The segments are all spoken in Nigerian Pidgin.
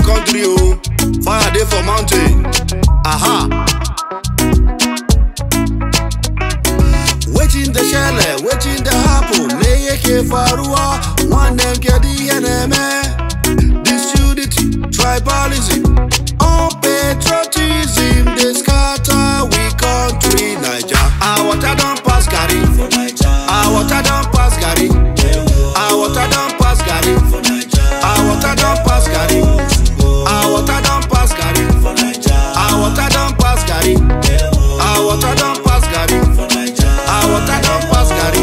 country, oh. Fire day for mountain. Aha. Waiting the shell, waiting the apple. Lay ke farua, one them get the enemy. Disunity, tribalism, unpatriotism, they scatter we country, Niger. Our water don't pass Garri. Our water don't pass Garri. Our water don't pass Garri. Our water don't pass Garri. Our water don't pass Garri. Our water don't pass Garri. Our water don't pass Garri. Our water don't pass Garri.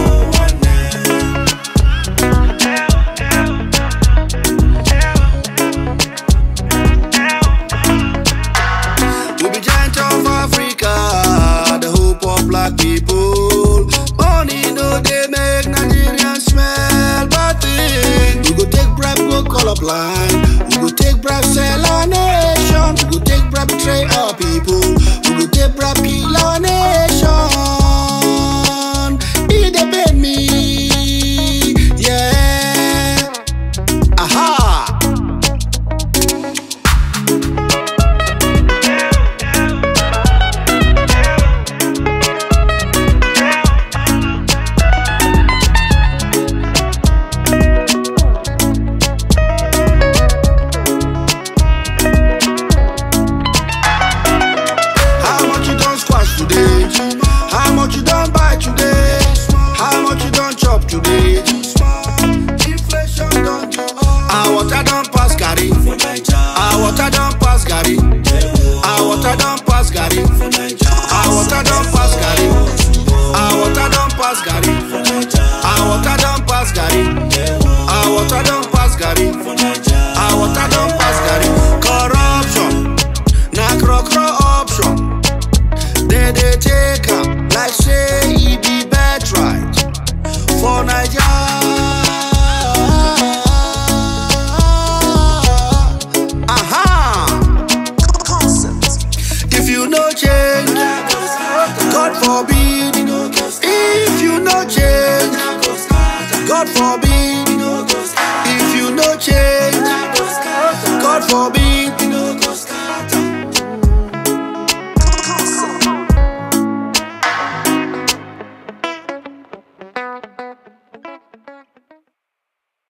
We be giant of Africa, the hope of black people. Money no they make Nigerian smell bad thing. We go take bribe, go call up line. We go take bribe, sell our nation. We go take bribe, betray our people. We go take bribe, kill our nation. It depend me, yeah. Aha. How much you don't squash today? How much you don't buy today? How much you don't chop today? Inflation don't do. Our water don't pass Garri. Our water don't pass Garri. Our water don't pass Garri. Our water don't pass Garri. Our water don't pass Garri. Our water don't pass Garri. Our water don't pass Garri. Our water don't pass Garri. Corruption, na option. They take am like say e be birthright for Naija. Aha. If you no change, God forbid.